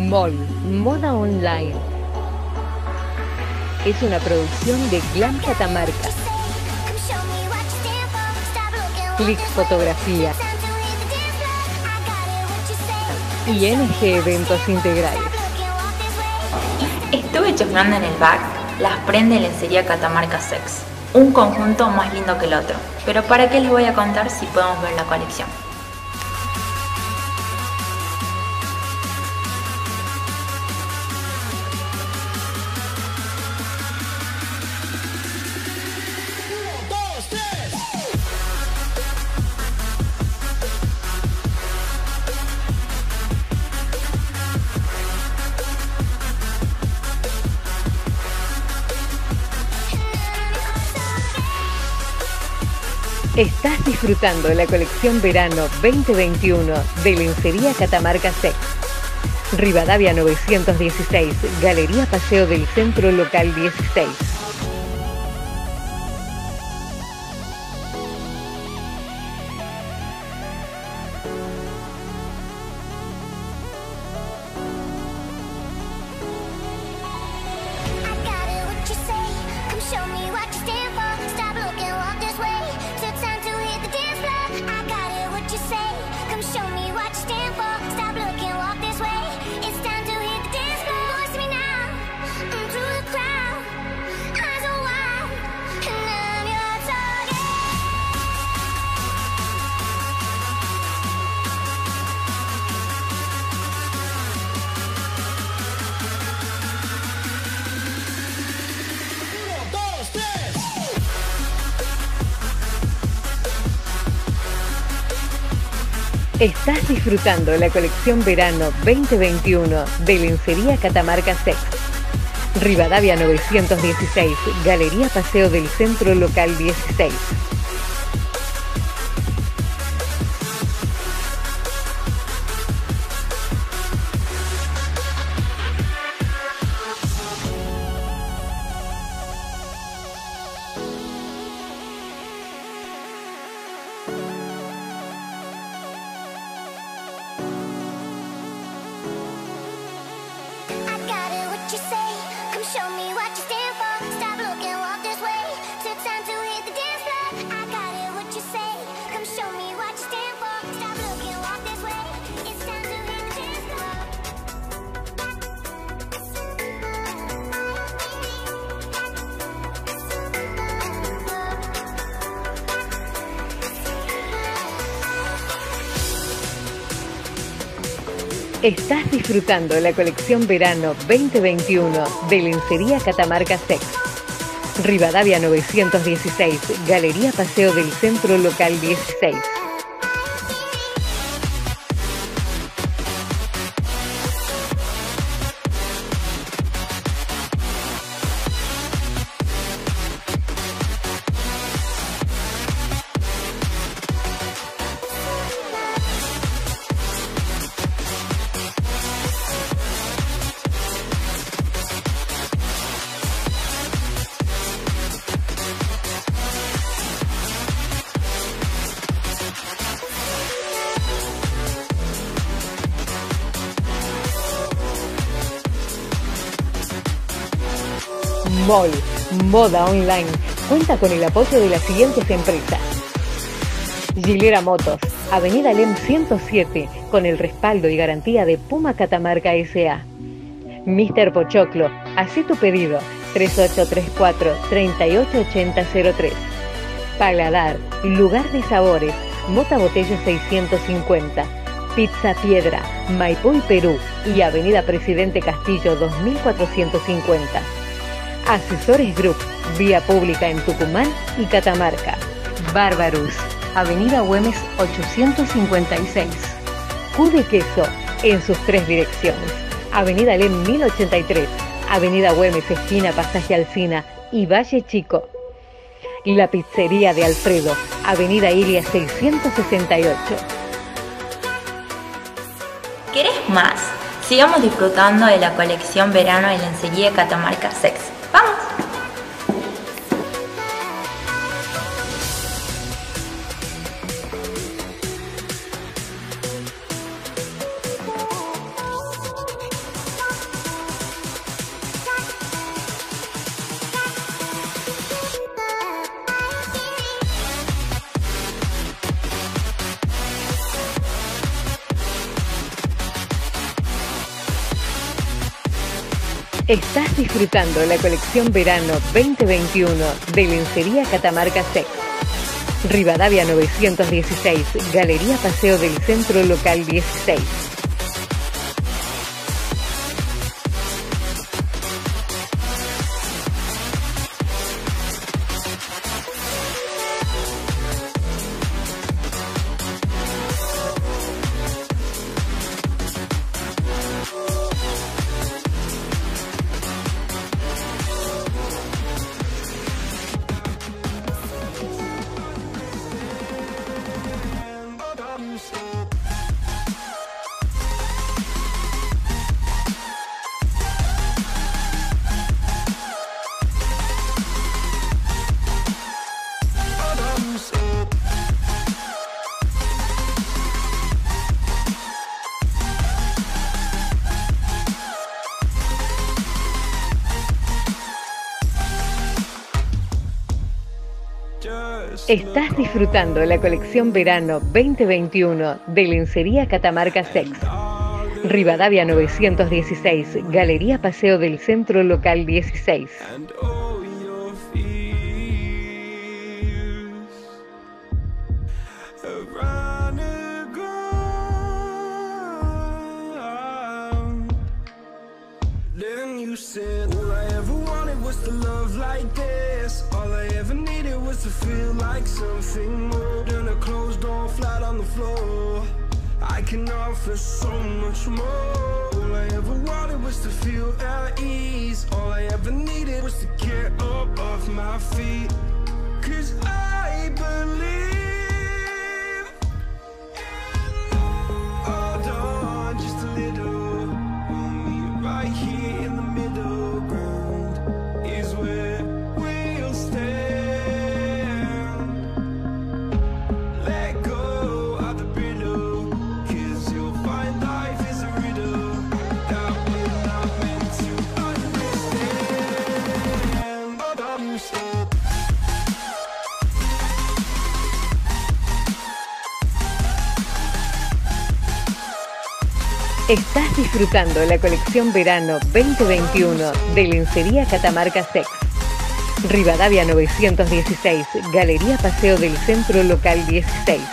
MOL, Moda Online. Es una producción de Glam Catamarca. Click Fotografía y NG Eventos Integrales. Estuve chusmeando en el back las prendas de lencería Catamarca Sex. Un conjunto más lindo que el otro. Pero ¿para qué les voy a contar si podemos ver la colección? Estás disfrutando de la colección verano 2021 de Lencería Catamarca Sex. Rivadavia 916, Galería Paseo del Centro Local 16. Estás disfrutando de la colección verano 2021 de Lencería Catamarca Sex. Rivadavia 916, Galería Paseo del Centro Local 16. Estás disfrutando de la colección verano 2021 de Lencería Catamarca Sex. Rivadavia 916, Galería Paseo del Centro Local 16. MOL, Moda Online, cuenta con el apoyo de las siguientes empresas. Gilera Motos, Avenida Lem 107, con el respaldo y garantía de Puma Catamarca S.A. Mr. Pochoclo, haz tu pedido, 3834-388003. Paladar, lugar de sabores, Mota Botella 650. Pizza Piedra, Maipú y Perú, y Avenida Presidente Castillo 2450. Asesores Group, vía pública en Tucumán y Catamarca. Bárbarus, Avenida Güemes 856. Q de Queso, en sus 3 direcciones. Avenida Lem 1083, Avenida Güemes, esquina Pasaje Alsina y Valle Chico. La Pizzería de Alfredo, Avenida Ilia 668. ¿Querés más? Sigamos disfrutando de la colección verano de Lencería Catamarca Sex. ¡Vamos! Estás disfrutando la colección verano 2021 de Lencería Catamarca Sex. Rivadavia 916, Galería Paseo del Centro Local 16. Estás disfrutando la colección verano 2021 de Lencería Catamarca Sex. Rivadavia 916, Galería Paseo del Centro Local 16. To feel like something more than a closed door flat on the floor. I can offer so much more. All I ever wanted was to feel at ease. All I ever needed was to get up off my feet. 'Cause I believe. Hold on just a little. We'll meet right here in the middle ground. Is where we'll stand. Estás disfrutando la colección verano 2021 de Lencería Catamarca Sex. Rivadavia 916, Galería Paseo del Centro Local 16.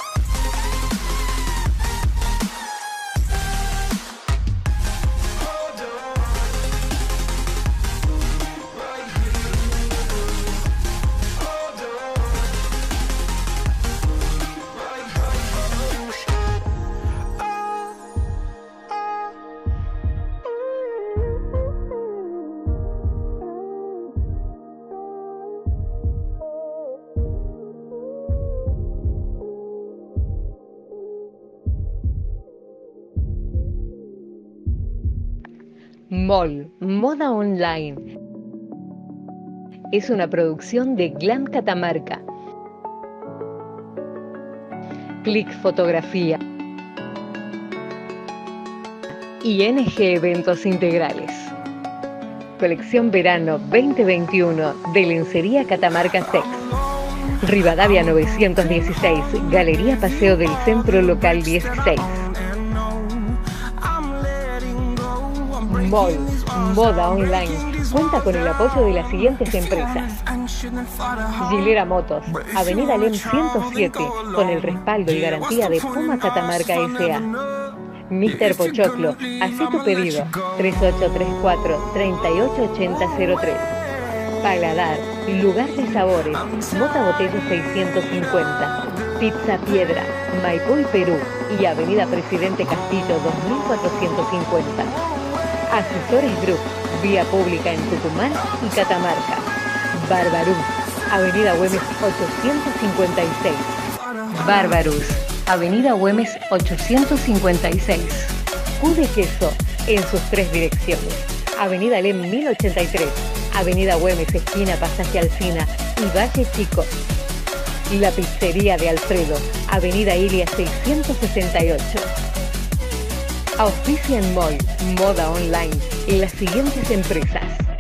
MOL, Moda Online. Es una producción de Glam Catamarca. Click Fotografía. Y NG Eventos Integrales. Colección verano 2021 de Lencería Catamarca Sex. Rivadavia 916, Galería Paseo del Centro Local 16. MOL, Moda Online, cuenta con el apoyo de las siguientes empresas: Gilera Motos, Avenida Lem 107, con el respaldo y garantía de Puma Catamarca S.A. Mr. Pochoclo, haz tu pedido, 3834-388003. Paladar, lugar de sabores, Mota Botella 650. Pizza Piedra, Maipú y Perú, y Avenida Presidente Castillo 2450. Asesores Group, vía pública en Tucumán y Catamarca. Barbarus, Avenida Güemes 856. Barbarus, Avenida Güemes 856. Q de Queso, en sus 3 direcciones. Avenida Lem 1083, Avenida Güemes, esquina Pasaje Alsina y Valle Chico. La Pizzería de Alfredo, Avenida Ilia 668. Auspician MOL, Moda Online, y las siguientes empresas: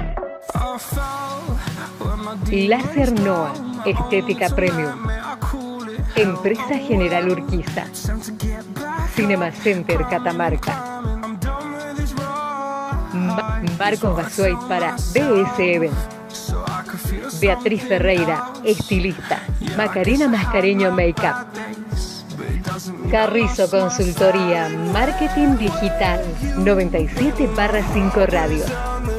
Láser Noa, Estética Premium. Empresa General Urquiza. Cinema Center Catamarca. Marcos Basuey para BS Event. Beatriz Ferreira, estilista. Macarena Mascareño Makeup. Carrizo Consultoría, Marketing Digital, 97/5 Radio.